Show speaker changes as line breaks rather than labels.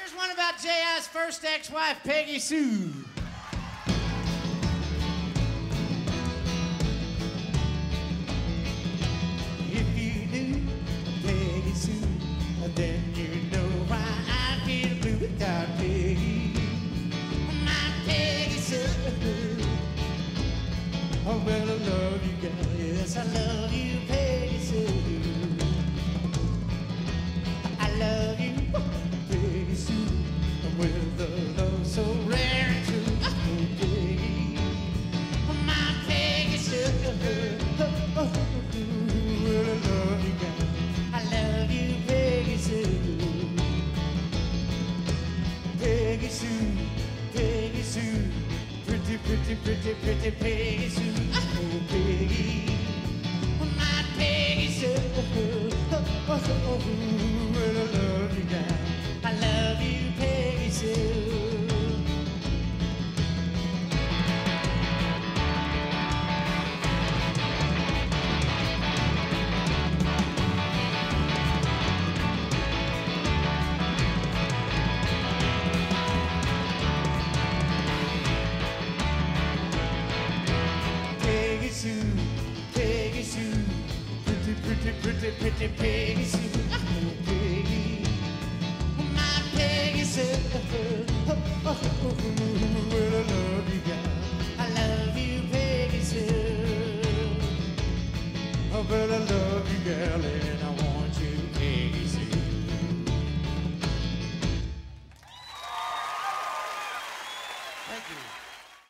One about J.I.'s first ex-wife, Peggy Sue. If you knew Peggy Sue, then you know why I feel blue without Peggy. My Peggy Sue. Oh, well, I love you, girl. Yes, I love you, Peggy Sue. I love you, Peggy Sue. With a love so rare and true, oh, Peggy, my Peggy Sue. Oh, well, I love you, girl. I love you, Peggy Sue. Peggy Sue, Peggy Sue, pretty, pretty, pretty, pretty Peggy Sue. Oh, Peggy, my Peggy Sue. Oh, well, I love you, girl. I love you, Peggy Sue. Peggy Sue, Peggy Sue, pretty, pretty, pretty, pretty Peggy Sue. Oh, Peggy, my Peggy Sue. Well, I love you, girl. I love you, Peggy Sue. Oh, well, I love you, girl.